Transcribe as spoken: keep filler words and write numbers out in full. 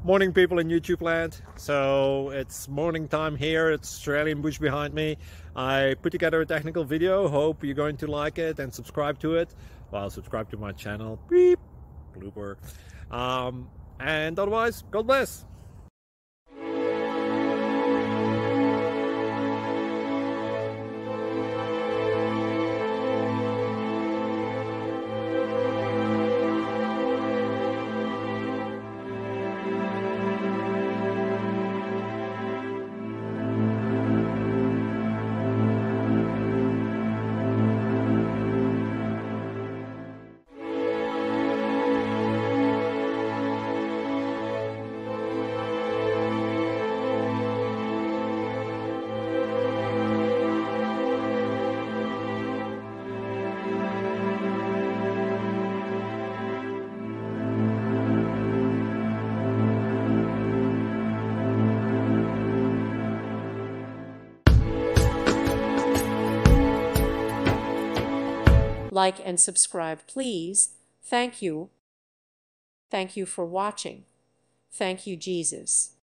Morning, people in YouTube land. So it's morning time here. It's Australian bush behind me. I put together a technical video. Hope you're going to like it and subscribe to it. Well, subscribe to my channel. Beep. Blooper. Um, and otherwise, God bless. Like and subscribe, please. Thank you. Thank you for watching. Thank you, Jesus.